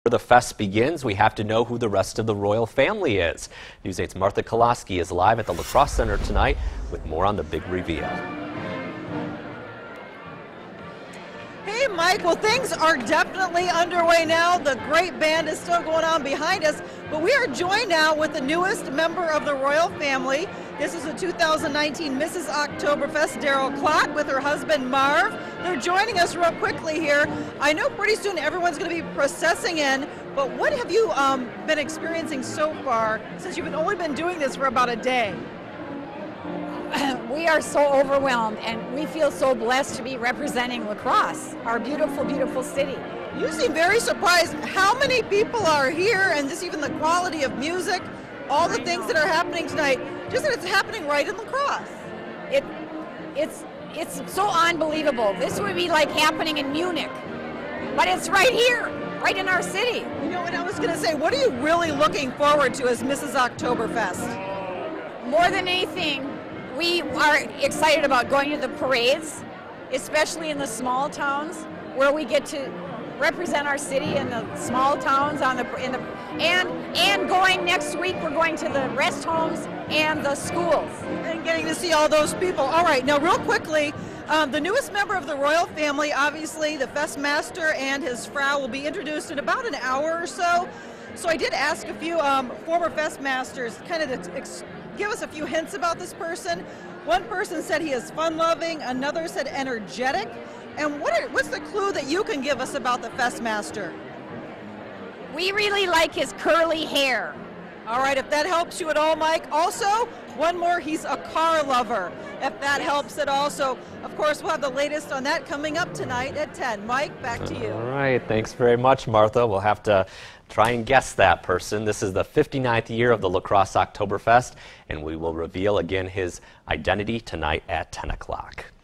The fest begins, we have to know who the rest of the royal family is. News 8's Martha Kolaski is live at the La Crosse Center tonight with more on the big reveal. Hey Mike, well things are definitely underway now. The great band is still going on behind us, but we are joined now with the newest member of the royal family. This is the 2019 Mrs. Oktoberfest, Daryl Klott, with her husband Marv. They're joining us real quickly here. I know pretty soon everyone's going to be processing in, but what have you been experiencing so far since you've only been doing this for about a day? We are so overwhelmed, and we feel so blessed to be representing La Crosse, our beautiful, beautiful city. You seem very surprised how many people are here, and just even the quality of music, all the things that are happening tonight, just that it's happening right in La Crosse. It's so unbelievable. This would be like happening in Munich, but it's right here, right in our city. You know, and I was going to say, what are you really looking forward to as Mrs. Oktoberfest? More than anything, we are excited about going to the parades, especially in the small towns, where we get to represent our city in the small towns and going next week, we're going to the rest homes and the schools. And getting to see all those people. All right, now real quickly, the newest member of the royal family, obviously the Festmaster and his Frau will be introduced in about an hour or so. So I did ask a few former Festmasters kind of to give us a few hints about this person. One person said he is fun-loving, another said energetic. And what's the clue that you can give us about the Festmaster? We really like his curly hair. All right, if that helps you at all, Mike. Also, one more, he's a car lover, if that helps at all. So, of course, we'll have the latest on that coming up tonight at 10. Mike, back to you. All right, thanks very much, Martha. We'll have to try and guess that person. This is the 59th year of the La Crosse Oktoberfest, and we will reveal again his identity tonight at 10 o'clock.